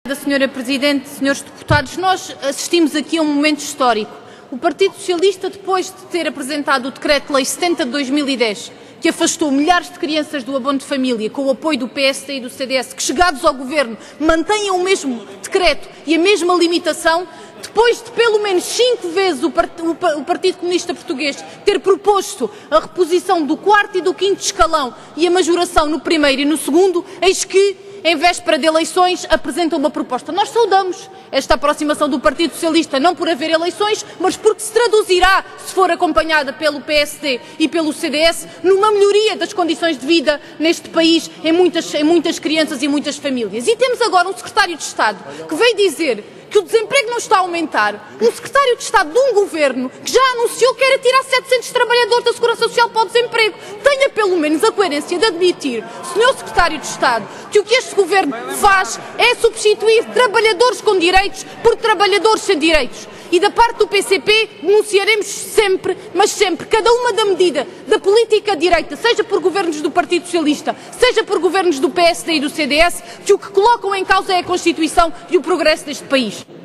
Senhora Presidente, senhores deputados, nós assistimos aqui a um momento histórico. O Partido Socialista, depois de ter apresentado o Decreto-Lei 70 de 2010, que afastou milhares de crianças do abono de família, com o apoio do PSD e do CDS, que chegados ao governo mantenham o mesmo decreto e a mesma limitação, depois de pelo menos 5 vezes o Partido Comunista Português ter proposto a reposição do 4º e do 5º escalão e a majoração no 1º e no 2º, eis que, em véspera de eleições, apresentam uma proposta. Nós saudamos esta aproximação do Partido Socialista, não por haver eleições, mas porque se traduzirá, se for acompanhada pelo PSD e pelo CDS, numa melhoria das condições de vida neste país, em muitas crianças e muitas famílias. E temos agora um secretário de Estado que veio dizer que o desemprego não está a aumentar, um secretário de Estado de um governo que já anunciou que era tirar 700 trabalhadores da Segurança Social para o desemprego. Tenha pelo menos a coerência de admitir, senhor secretário de Estado, que o que este governo faz é substituir trabalhadores com direitos por trabalhadores sem direitos. E da parte do PCP denunciaremos sempre, mas sempre, cada uma da medida da política direita, seja por governos do Partido Socialista, seja por governos do PSD e do CDS, que o que colocam em causa é a Constituição e o progresso deste país.